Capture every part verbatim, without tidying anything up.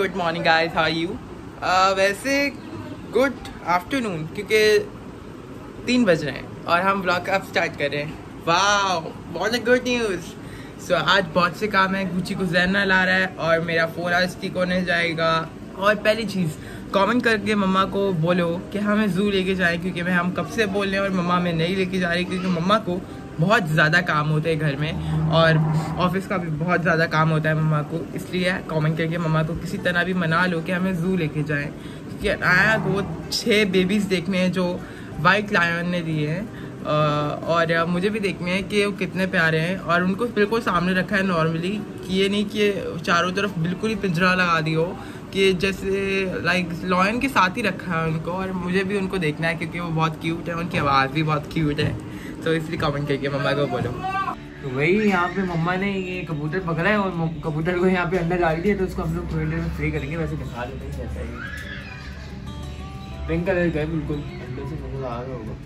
Good morning guys, how are you? वैसे good afternoon, क्योंकि तीन बज रहे हैं और हम ब्लॉग अब स्टार्ट कर रहे हैं। वाह, बहुत गुड न्यूज़। सो आज बहुत से काम है। गुची को ज़ैना ला रहा है और मेरा फ़ोन आज ठीक होने जाएगा। और पहली चीज़, कमेंट करके मम्मा को बोलो कि हमें ज़ू लेके जाएं, क्योंकि मैं हम कब से बोल रहे हैं और मम्मा में नहीं लेके जा रही, क्योंकि मम्मा को बहुत ज़्यादा काम होते हैं घर में और ऑफिस का भी बहुत ज़्यादा काम होता है मम्मा को। इसलिए कमेंट करके मम्मा को किसी तरह भी मना लो कि हमें ज़ू लेके जाएं, क्योंकि आया को छः बेबीज़ देखने हैं जो वाइट लायन ने दिए हैं और मुझे भी देखने हैं कि वो कितने प्यारे हैं। और उनको बिल्कुल सामने रखा है नॉर्मली, कि ये नहीं कि चारों तरफ बिल्कुल ही पिंजरा लगा दी हो, कि जैसे लाइक लॉयन के साथ ही रखा है उनको। और मुझे भी उनको देखना है क्योंकि वो बहुत क्यूट है, उनकी आवाज़ भी बहुत क्यूट है। तो इसलिए कमेंट करके मम्मा को बोलो। तो वही यहाँ पे मम्मा ने ये कबूतर पकड़ा है और कबूतर को यहाँ पे अंडा डाल दिया, तो उसको हम लोग थोड़ी देर में फ्री करेंगे। वैसे दिखा देते हैं कैसा है। पिंक कलर का है बिल्कुल, अंडे से नजर आ रहा होगा,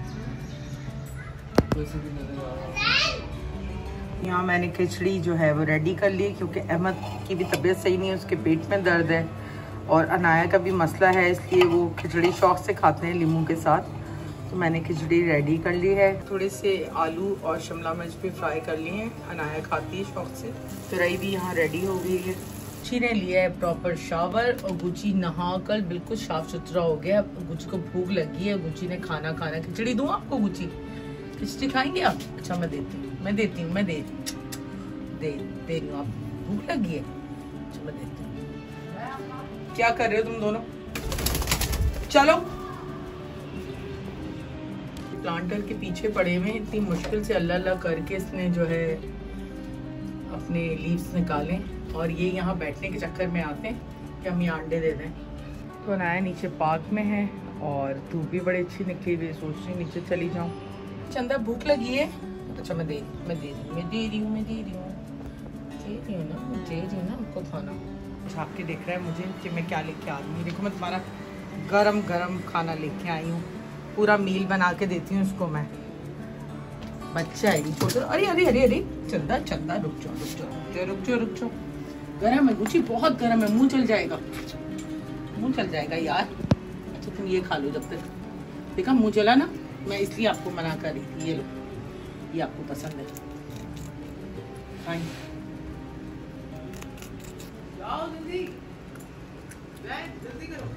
वैसे भी नजर आ रहा होगा। यहाँ मैंने खिचड़ी जो है वो रेडी कर ली, क्योंकि अहमद की भी तबीयत सही नहीं है, उसके पेट में दर्द है और अनाया का भी मसला है, इसलिए वो खिचड़ी शौक से खाते हैं लीमू के साथ। तो मैंने खिचड़ी रेडी कर ली है। थोड़े से आलू और शिमला मिर्च भी फ्राई कर लिए हैं, अनाया खाती है शौक से। तुरई भी यहाँ रेडी हो गई है। गुची ने लिया है प्रॉपर शावर और गुची नहा कर बिल्कुल साफ सुथरा हो गया। गुची को भूख लगी है, गुची ने खाना खाना। खिचड़ी दूँ आपको? गुची खिचड़ी खाएंगे आप? अच्छा मैं देती हूँ, मैं देती हूँ, मैं दे दे दे रही हूँ। आप भूख लगी है? अच्छा मैं देती हूँ। क्या कर रहे हो तुम दोनों? चलो। प्लांटर के पीछे पड़े हुए, इतनी मुश्किल से अल्लाह अल्लाह करके इसने जो है अपने लीव्स निकालें, और ये यहाँ बैठने के चक्कर में आते हैं कि हम यहाँ अंडे दे दें। तो अनाया नीचे पार्क में है और धूप भी बड़ी अच्छी निकली हुई, सोच रही नीचे चली जाऊँ। चंदा भूख लगी है? अच्छा मैं दे मैं दे रही हूँ मैं दे रही हूँ मैं दे रही हूँ दे रही हूँ ना दे रही हूँ ना आपको खाना। झाँक के देख रहा है मुझे कि मैं क्या लेके आ रही हूँ। देखो मैं तुम्हारा गरम गरम खाना लेके आई हूँ, पूरा मील बना के देती हूँ उसको मैं। बच्चा है छोटा। अरे अरे अरे अरे चंदा चंदा रुक जाओ रुक जाओ रुक जाओ रुक जाओ रुक जाओ गरम है गुची, बहुत गरम है, मुंह चल जाएगा मुंह चल जाएगा यार। अच्छा तुम ये खा लो जब तक। देखा मुंह चला ना, मैं इसलिए आपको मना कर रही थी। ये लो, ये आपको पसंद है, खाएं। जाओ जल्दी जल्दी करो।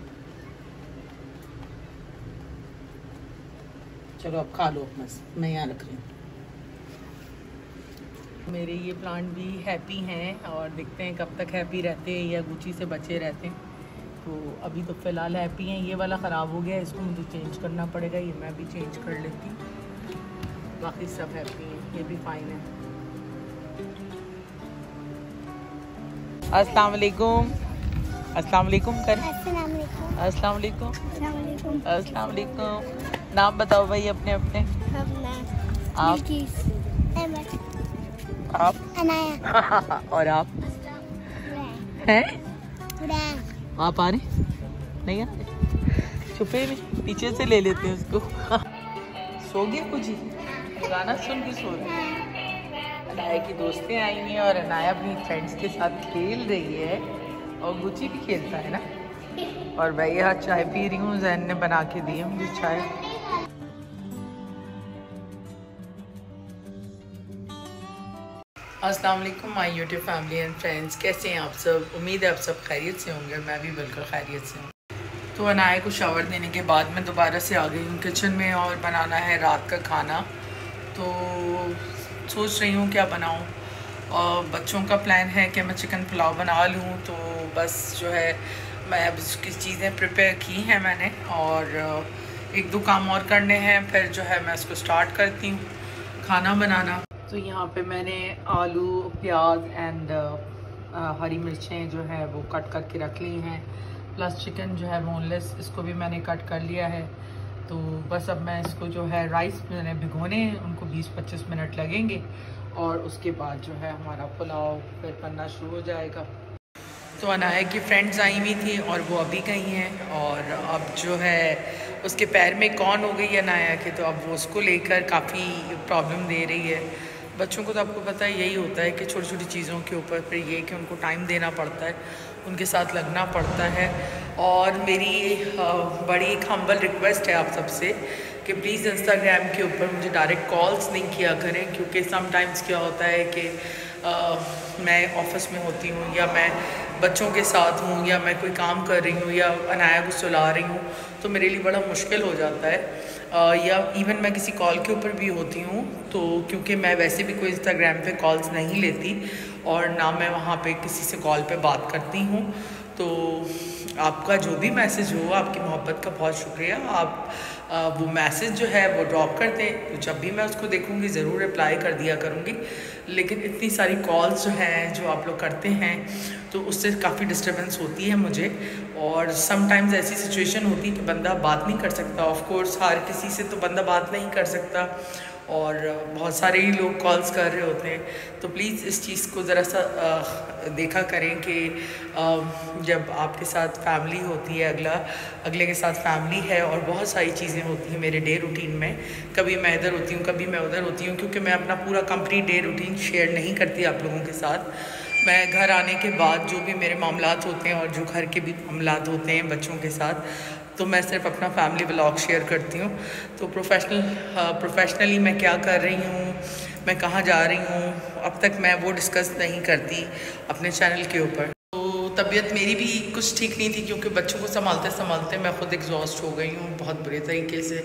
चलो अब खा लो, बस मैं यहाँ रख रही हूँ। मेरे ये प्लांट भी हैप्पी हैं और देखते हैं कब तक हैप्पी रहते हैं या गुची से बचे रहते हैं। तो अभी तो फ़िलहाल हैप्पी हैं। ये वाला ख़राब हो गया, इसको मुझे चेंज करना पड़ेगा, ये मैं भी चेंज कर लेती हूँ। बाकी सब हैप्पी हैं, ये भी फाइन है। अस्सलाम वालेकुम, अस्सलाम वालेकुम कर। अस्सलाम वालेकुम, अस्सलाम वालेकुम। नाम बताओ भाई अपने अपने। आप आप अनाया। और आप हैं? आप आ रहे नहीं? आ रहे छुपे में, पीछे से ले लेते हैं उसको। सो गया कुछ ही, गाना सुन के सो रहे। अनाया की दोस्तें आई हैं और अनाया अपनी फ्रेंड्स के साथ खेल रही है और गुची भी खेलता है ना। और भाई यहाँ चाय पी रही हूँ, जैन ने बना के दी है मुझे चाय। अस्सलाम वालेकुम my YouTube family and friends, कैसे हैं आप सब? उम्मीद है आप सब खैरियत से होंगे। मैं भी बिल्कुल खैरियत से हूँ। तो अनाया को शावर देने के बाद मैं दोबारा से आ गई हूँ किचन में और बनाना है रात का खाना। तो सोच रही हूँ क्या बनाऊँ, और बच्चों का प्लान है कि मैं चिकन पुलाव बना लूँ। तो बस जो है मैं अब उसकी चीज़ें प्रिपेयर की हैं मैंने, और एक दो काम और करने हैं, फिर जो है मैं उसको स्टार्ट करती हूँ खाना बनाना। तो यहाँ पे मैंने आलू, प्याज एंड हरी मिर्चें जो है वो कट करके रख ली हैं, प्लस चिकन जो है बोनलेस, इसको भी मैंने कट कर लिया है। तो बस अब मैं इसको जो है राइस मैंने भिगोने हैं, उनको बीस पच्चीस मिनट लगेंगे और उसके बाद जो है हमारा पुलाव फिर बनना शुरू हो जाएगा। तो अनाया की फ्रेंड्स आई हुई थी और वो अभी गई हैं, और अब जो है उसके पैर में कौन हो गई है अनाया के, तो अब वो उसको लेकर काफ़ी प्रॉब्लम दे रही है। बच्चों को तो आपको पता है यही होता है कि छोटी छोटी चीज़ों के ऊपर फिर ये कि उनको टाइम देना पड़ता है, उनके साथ लगना पड़ता है। और मेरी बड़ी एक हम्बल रिक्वेस्ट है आप सबसे कि प्लीज़ इंस्टाग्राम के ऊपर मुझे डायरेक्ट कॉल्स नहीं किया करें, क्योंकि समटाइम्स क्या होता है कि आ, मैं ऑफिस में होती हूँ या मैं बच्चों के साथ हूँ या मैं कोई काम कर रही हूँ या अनाया को सुला रही हूँ, तो मेरे लिए बड़ा मुश्किल हो जाता है। आ, या इवन मैं किसी कॉल के ऊपर भी होती हूँ तो क्योंकि मैं वैसे भी कोई इंस्टाग्राम पे कॉल्स नहीं लेती और ना मैं वहाँ पे किसी से कॉल पे बात करती हूँ, तो आपका जो भी मैसेज हो, आपकी मोहब्बत का बहुत शुक्रिया। आप आ, वो मैसेज जो है वो ड्रॉप कर दें, तो जब भी मैं उसको देखूँगी ज़रूर रिप्लाई कर दिया करूँगी। लेकिन इतनी सारी कॉल्स जो हैं जो आप लोग करते हैं तो उससे काफ़ी डिस्टर्बेंस होती है मुझे, और समटाइम्स ऐसी सिचुएशन होती है कि बंदा बात नहीं कर सकता। ऑफ कोर्स हर किसी से तो बंदा बात नहीं कर सकता और बहुत सारे ही लोग कॉल्स कर रहे होते हैं, तो प्लीज़ इस चीज़ को ज़रा सा आ, देखा करें कि आ, जब आपके साथ फैमिली होती है, अगला अगले के साथ फैमिली है और बहुत सारी चीज़ें होती हैं मेरे डे रूटीन में, कभी मैं इधर होती हूँ कभी मैं उधर होती हूँ, क्योंकि मैं अपना पूरा कंप्लीट डे रूटीन शेयर नहीं करती आप लोगों के साथ। मैं घर आने के बाद जो भी मेरे मामलात होते हैं और जो घर के भी मामलात होते हैं बच्चों के साथ, तो मैं सिर्फ अपना फैमिली व्लॉग शेयर करती हूँ। तो प्रोफेशनल प्रोफेशनली मैं क्या कर रही हूँ, मैं कहाँ जा रही हूँ, अब तक मैं वो डिस्कस नहीं करती अपने चैनल के ऊपर। तो तबीयत मेरी भी कुछ ठीक नहीं थी, क्योंकि बच्चों को संभालते संभालते मैं ख़ुद एग्जॉस्ट हो गई हूँ बहुत बुरे तरीके से,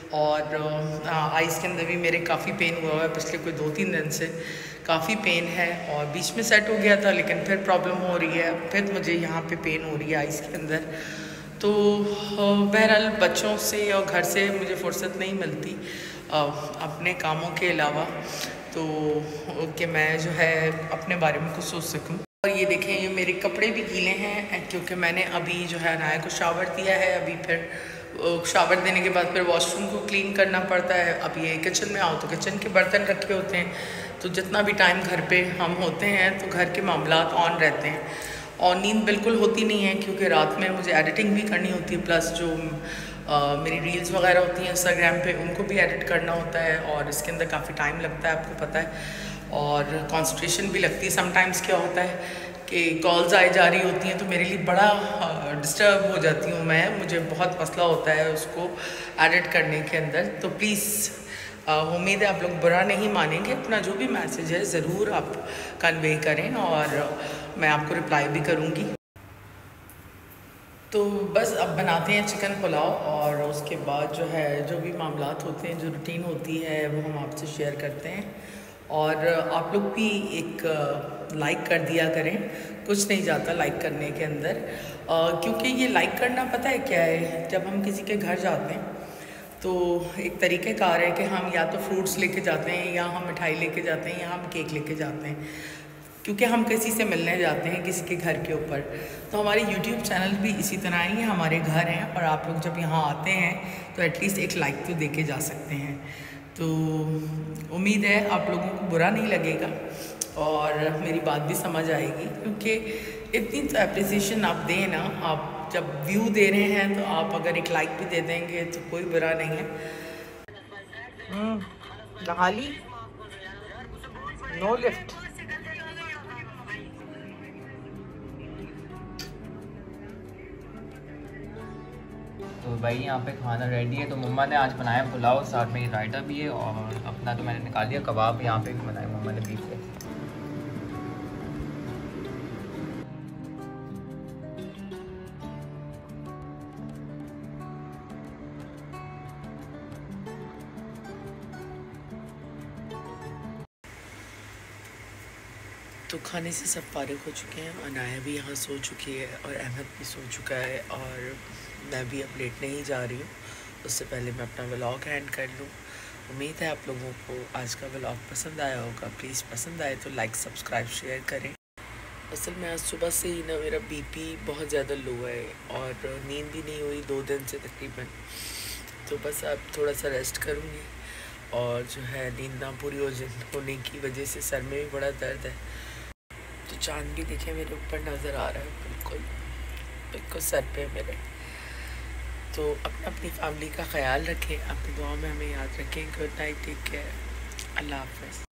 और आइज़ के अंदर भी मेरे काफ़ी पेन हुआ है पिछले कोई दो तीन दिन से, काफ़ी पेन है। और बीच में सेट हो गया था लेकिन फिर प्रॉब्लम हो रही है, फिर मुझे यहाँ पे पेन हो रही है आइज़ के अंदर। तो बहरहाल बच्चों से और घर से मुझे फुर्सत नहीं मिलती अपने कामों के अलावा, तो कि मैं जो है अपने बारे में कुछ सोच सकूं। और ये देखें, ये मेरे कपड़े भी गीले हैं क्योंकि मैंने अभी जो है अनाया को शावर दिया है। अभी फिर शावर देने के बाद फिर वॉशरूम को क्लीन करना पड़ता है। अब ये किचन में आओ तो किचन के बर्तन रखे होते हैं, तो जितना भी टाइम घर पे हम होते हैं तो घर के मामलात ऑन रहते हैं, और नींद बिल्कुल होती नहीं है क्योंकि रात में मुझे एडिटिंग भी करनी होती है, प्लस जो आ, मेरी रील्स वगैरह होती हैं इंस्टाग्राम पे उनको भी एडिट करना होता है, और इसके अंदर काफ़ी टाइम लगता है आपको पता है, और कंसंट्रेशन भी लगती है। समटाइम्स क्या होता है कि कॉल्स आई जा रही होती हैं तो मेरे लिए बड़ा डिस्टर्ब हो जाती हूँ मैं, मुझे बहुत मसला होता है उसको एडिट करने के अंदर। तो प्लीज़ उम्मीद है आप लोग बुरा नहीं मानेंगे, अपना जो भी मैसेज है ज़रूर आप कन्वे करें और मैं आपको रिप्लाई भी करूँगी। तो बस अब बनाते हैं चिकन पुलाव, और उसके बाद जो है जो भी मामलात होते हैं, जो रूटीन होती है वो हम आपसे शेयर करते हैं। और आप लोग भी एक लाइक कर दिया करें, कुछ नहीं जाता लाइक करने के अंदर, क्योंकि ये लाइक करना पता है क्या है, जब हम किसी के घर जाते हैं तो एक तरीक़ेकार है कि हम या तो फ्रूट्स लेके जाते हैं, या हम मिठाई लेके जाते हैं, या हम केक लेके जाते हैं, क्योंकि हम किसी से मिलने जाते हैं किसी के घर के ऊपर। तो हमारे यूट्यूब चैनल भी इसी तरह ही हमारे घर हैं, और आप लोग जब यहाँ आते हैं तो एटलीस्ट एक लाइक तो दे के जा सकते हैं। तो उम्मीद है आप लोगों को बुरा नहीं लगेगा और मेरी बात भी समझ आएगी, क्योंकि इतनी तो अप्रिसिएशन आप दें ना, आप जब व्यू दे रहे हैं तो आप अगर एक लाइक भी दे देंगे तो कोई बुरा नहीं है। खाली नो लिफ्ट। तो भाई यहाँ पे खाना रेडी है। तो मम्मा ने आज बनाया पुलाव, साथ में रायता भी है, और अपना तो मैंने निकाल दिया कबाब। यहाँ पे भी बनाए मम्मा ने बीफ से। तो खाने से सब फारिग हो चुके हैं, अनाया भी यहाँ सो चुकी है और अहमद भी सो चुका है, और मैं भी अब लेट नहीं जा रही हूँ। उससे पहले मैं अपना व्लॉग एंड कर लूँ। उम्मीद है आप लोगों को आज का व्लॉग पसंद आया होगा। प्लीज़ पसंद आए तो लाइक सब्सक्राइब शेयर करें। असल में आज सुबह से ही ना मेरा बीपी बहुत ज़्यादा लो है और नींद भी नहीं हुई दो दिन से तकरीबन। तो बस अब थोड़ा सा रेस्ट करूँगी, और जो है नींद ना पूरी हो होने की वजह से सर में भी बड़ा दर्द है। तो चांद भी देखे मेरे ऊपर नज़र आ रहा है, बिल्कुल बिल्कुल सर पे मेरे। तो अपना अपनी फैमिली का ख्याल रखें, अपनी दुआ में हमें याद रखें। Good night, take care, Allah हाफ़िज़।